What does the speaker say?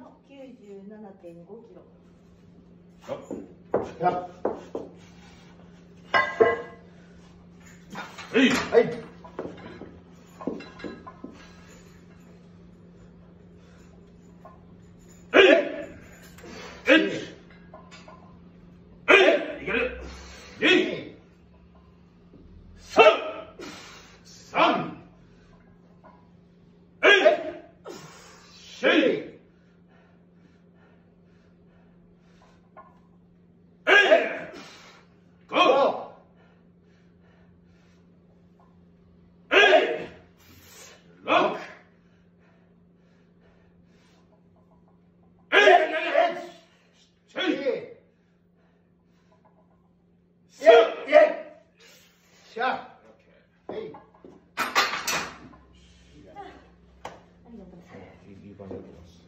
の97.5キロ。 はいはい。いける。2、3、いい感じだと思います。